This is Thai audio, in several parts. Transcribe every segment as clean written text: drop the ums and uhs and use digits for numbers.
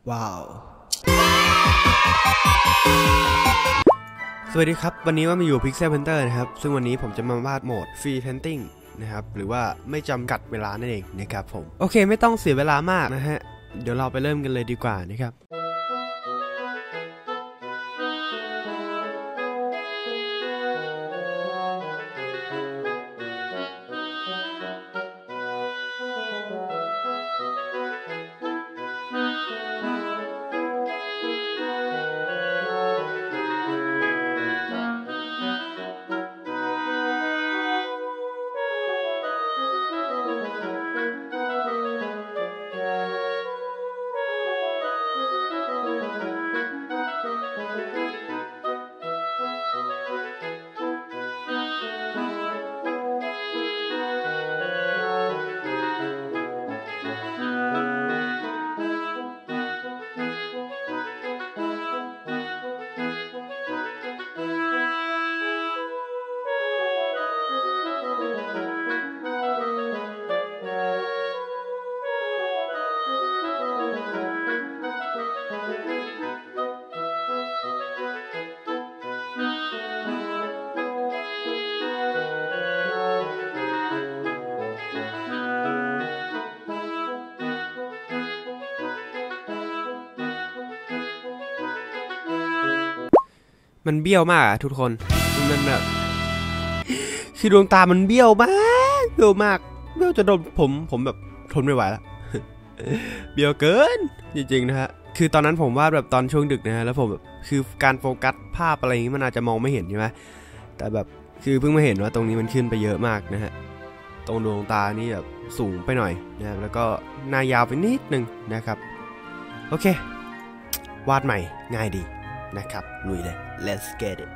ว้าวสวัสดีครับวันนี้ว่ามาอยู่ Pixel Painter นะครับซึ่งวันนี้ผมจะมาวาดโหมด Free Painting นะครับหรือว่าไม่จำกัดเวลานั่นเองนะครับผมโอเคไม่ต้องเสียเวลามากนะฮะเดี๋ยวเราไปเริ่มกันเลยดีกว่านะครับมันเบี้ยวมากทุกคนมันแบบคือดวงตามันเบี้ยวมากเบี้ยวจะโดนผมแบบทนไม่ไหวแล้ว เบี้ยวเกินจริงๆนะฮะคือตอนนั้นผมวาดแบบตอนช่วงดึกนะฮะแล้วผมแบบคือการโฟกัสภาพอะไรอย่างนี้มันอาจจะมองไม่เห็นใช่ไหมแต่แบบคือเพิ่งมาเห็นว่าตรงนี้มันขึ้นไปเยอะมากนะฮะตรงดวงตานี่แบบสูงไปหน่อยนะแล้วก็หน้ายาวไปนิดนึงนะครับโอเควาดใหม่ง่ายดีนะครับลุยเลย let's get it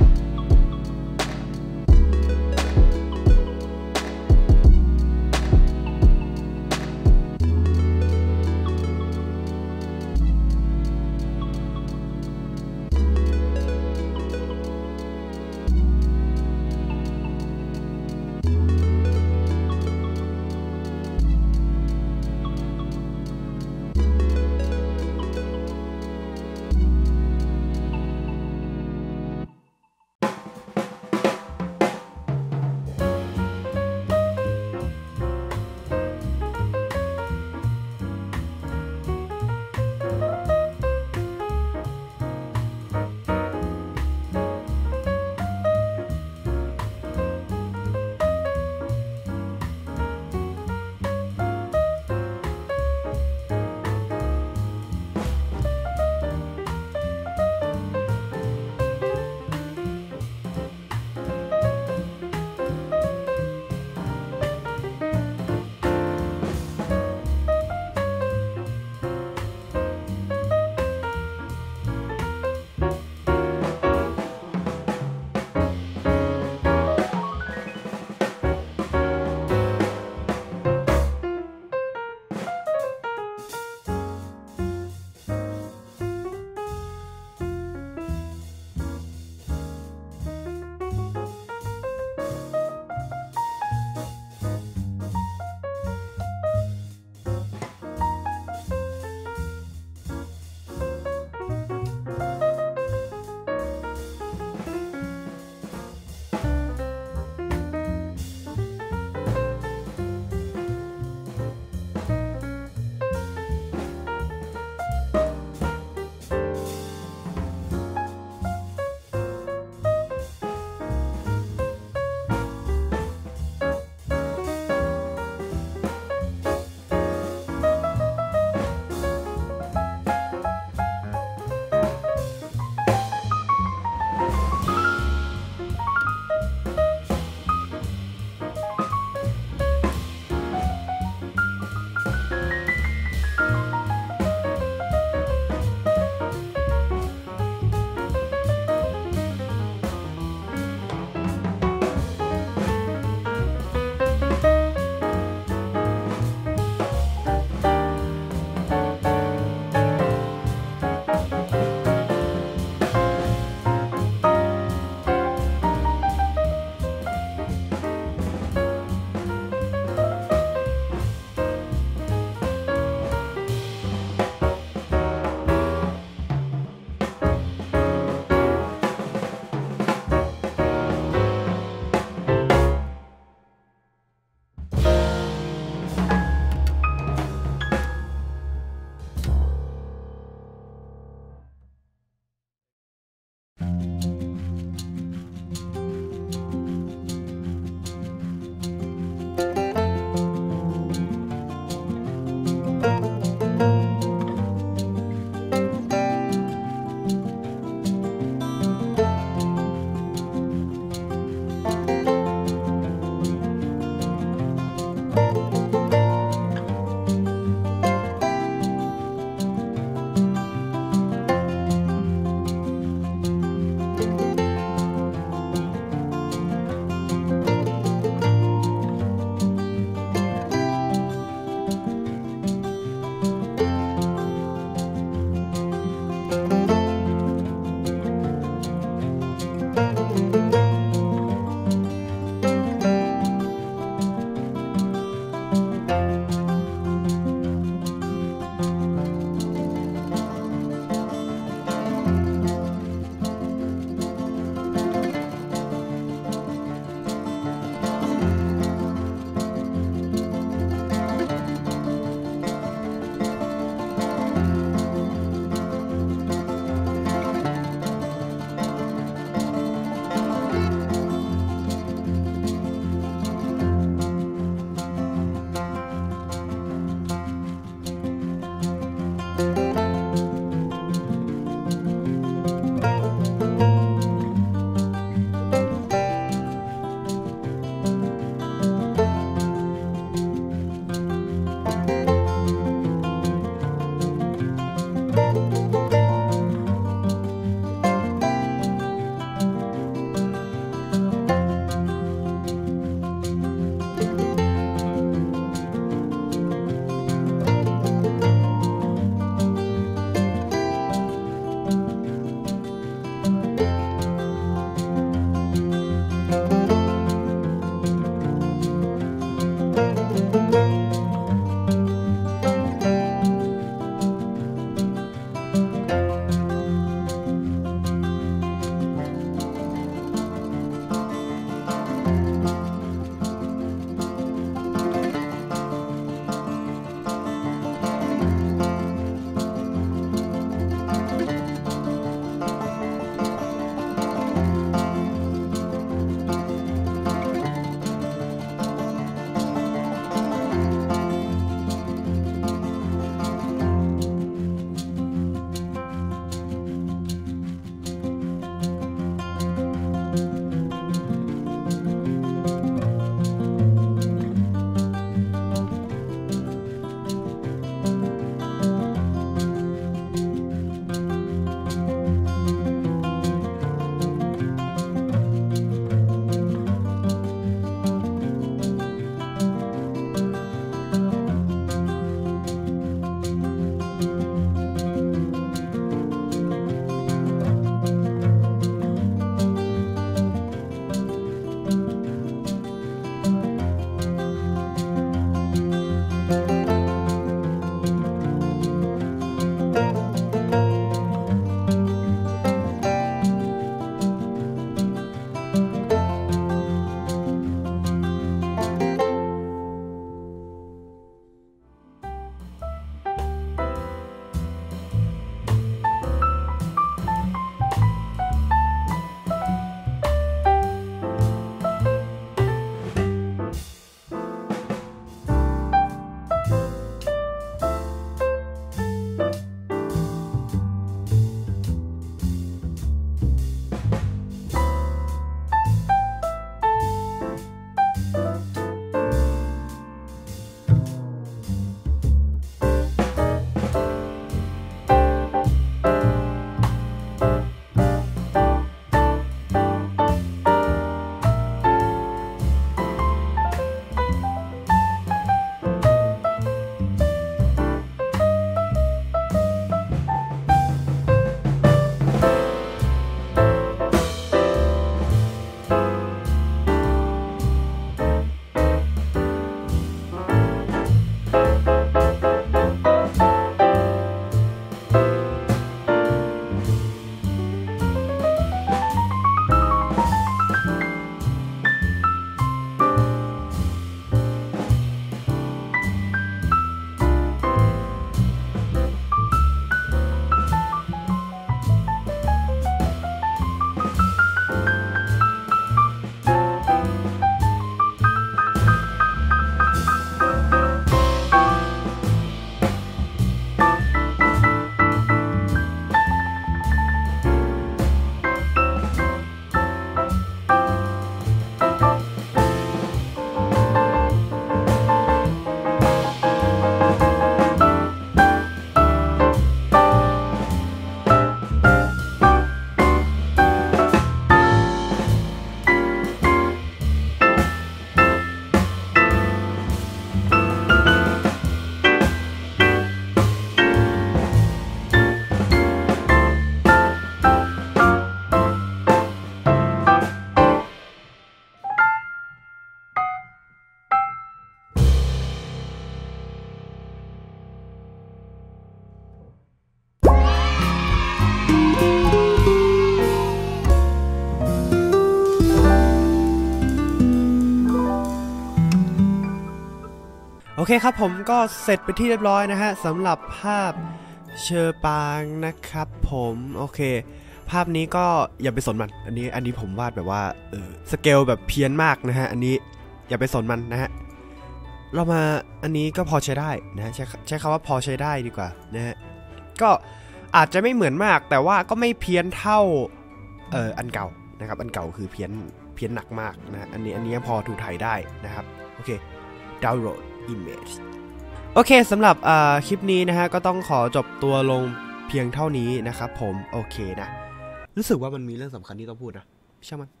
อเคครับผมก็เสร็จไปที่เรียบร้อยนะฮะสำหรับภาพเชอปางนะครับผมโอเคภาพนี้ก็อย่าไปสนมันอันนี้ผมวาดแบบว่าสเกลแบบเพี้ยนมากนะฮะอันนี้อย่าไปสนมันนะฮะเรามาอันนี้ก็พอใช้ได้นะฮะใช้คำว่าพอใช้ได้ดีกว่านะฮะก็อาจจะไม่เหมือนมากแต่ว่าก็ไม่เพี้ยนเท่าอันเก่านะครับอันเก่าคือเพี้ยนหนักมากนะอันนี้พอถูถ่ายได้นะครับโอเคดาวน์โหลด image โอเคสำหรับคลิปนี้นะฮะก็ต้องขอจบตัวลงเพียงเท่านี้นะครับผมโอเคนะรู้สึกว่ามันมีเรื่องสำคัญที่ต้องพูดนะช่างมัน